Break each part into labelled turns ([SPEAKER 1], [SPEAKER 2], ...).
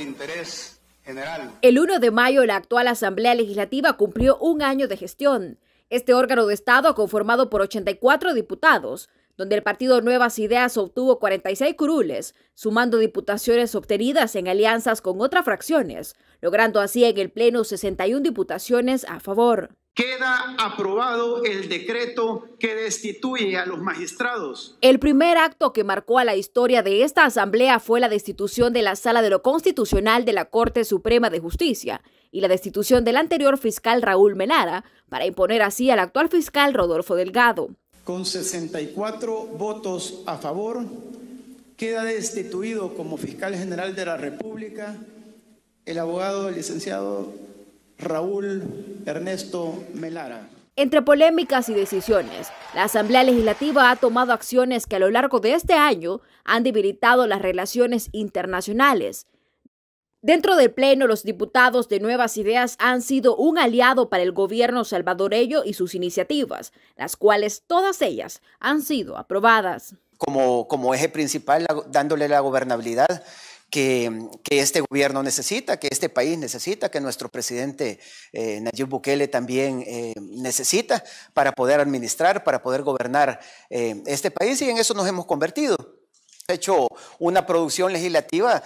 [SPEAKER 1] interés general.
[SPEAKER 2] El 1 de mayo, la actual Asamblea Legislativa cumplió un año de gestión. Este órgano de Estado, conformado por 84 diputados, donde el partido Nuevas Ideas obtuvo 46 curules, sumando diputaciones obtenidas en alianzas con otras fracciones, logrando así en el Pleno 61 diputaciones a favor.
[SPEAKER 3] Queda aprobado el decreto que destituye a los magistrados.
[SPEAKER 2] El primer acto que marcó a la historia de esta asamblea fue la destitución de la Sala de lo Constitucional de la Corte Suprema de Justicia y la destitución del anterior fiscal Raúl Melara para imponer así al actual fiscal Rodolfo Delgado.
[SPEAKER 3] Con 64 votos a favor, queda destituido como fiscal general de la República el abogado licenciado Raúl Ernesto Melara.
[SPEAKER 2] Entre polémicas y decisiones, la Asamblea Legislativa ha tomado acciones que a lo largo de este año han debilitado las relaciones internacionales. Dentro del Pleno, los diputados de Nuevas Ideas han sido un aliado para el gobierno salvadoreño y sus iniciativas, las cuales todas ellas han sido aprobadas.
[SPEAKER 4] Como eje principal, dándole la gobernabilidad que este gobierno necesita, que este país necesita, que nuestro presidente Nayib Bukele también necesita para poder administrar, para poder gobernar este país, y en eso nos hemos convertido. Hecho una producción legislativa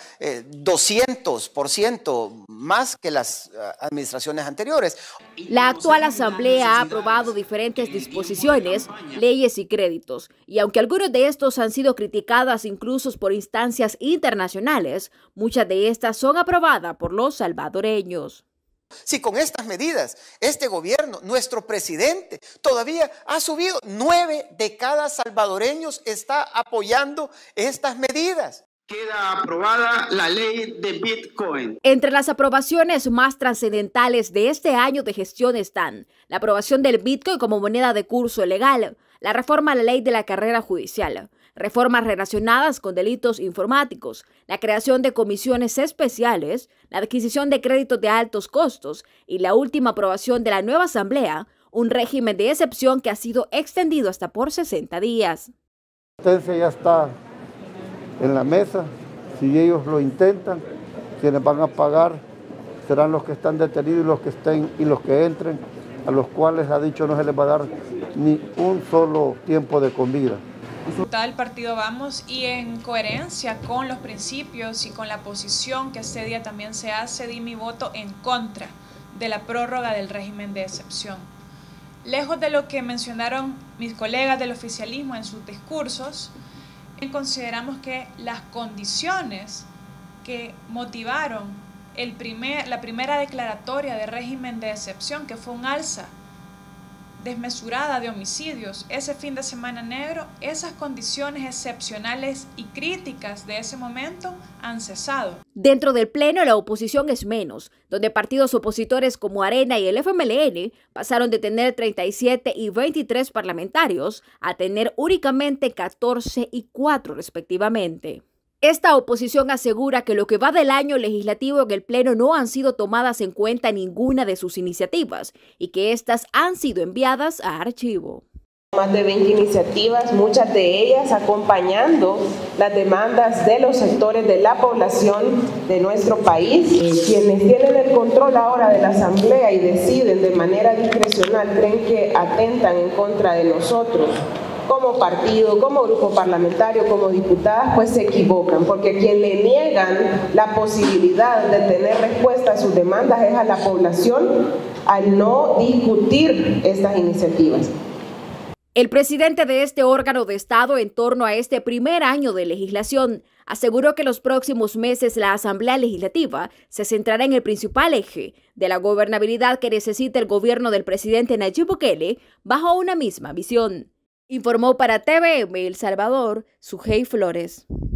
[SPEAKER 4] 200% más que las administraciones anteriores.
[SPEAKER 2] La actual Asamblea ha aprobado diferentes disposiciones, leyes y créditos, y aunque algunos de estos han sido criticadas incluso por instancias internacionales, muchas de estas son aprobadas por los salvadoreños.
[SPEAKER 4] Si con estas medidas, este gobierno, nuestro presidente, todavía ha subido, 9 de cada salvadoreños está apoyando estas medidas.
[SPEAKER 3] Queda aprobada la ley de Bitcoin.
[SPEAKER 2] Entre las aprobaciones más trascendentales de este año de gestión están la aprobación del Bitcoin como moneda de curso legal, la reforma a la ley de la carrera judicial, reformas relacionadas con delitos informáticos, la creación de comisiones especiales, la adquisición de créditos de altos costos y la última aprobación de la nueva Asamblea, un régimen de excepción que ha sido extendido hasta por 60 días.
[SPEAKER 5] La sentencia ya está en la mesa. Si ellos lo intentan, quienes van a pagar serán los que están detenidos y los que estén y los que entren, a los cuales ha dicho no se les va a dar ni un solo tiempo de comida.
[SPEAKER 6] Diputada del partido Vamos, y en coherencia con los principios y con la posición que este día también se hace, di mi voto en contra de la prórroga del régimen de excepción. Lejos de lo que mencionaron mis colegas del oficialismo en sus discursos, consideramos que las condiciones que motivaron la primera declaratoria de régimen de excepción, que fue un alza desmesurada de homicidios ese fin de semana negro, esas condiciones excepcionales y críticas de ese momento han cesado.
[SPEAKER 2] Dentro del Pleno, la oposición es menos, donde partidos opositores como Arena y el FMLN pasaron de tener 37 y 23 parlamentarios a tener únicamente 14 y 4 respectivamente. Esta oposición asegura que lo que va del año legislativo en el Pleno no han sido tomadas en cuenta ninguna de sus iniciativas y que éstas han sido enviadas a archivo.
[SPEAKER 7] Más de 20 iniciativas, muchas de ellas acompañando las demandas de los sectores de la población de nuestro país. Quienes tienen el control ahora de la Asamblea y deciden de manera discrecional, creen que atentan en contra de nosotros. Como partido, como grupo parlamentario, como diputadas, pues se equivocan, porque quien le niegan la posibilidad de tener respuesta a sus demandas es a la población al no discutir estas iniciativas.
[SPEAKER 2] El presidente de este órgano de Estado, en torno a este primer año de legislación, aseguró que los próximos meses la Asamblea Legislativa se centrará en el principal eje de la gobernabilidad que necesita el gobierno del presidente Nayib Bukele bajo una misma visión. Informó para TVM El Salvador, Sujei Flores.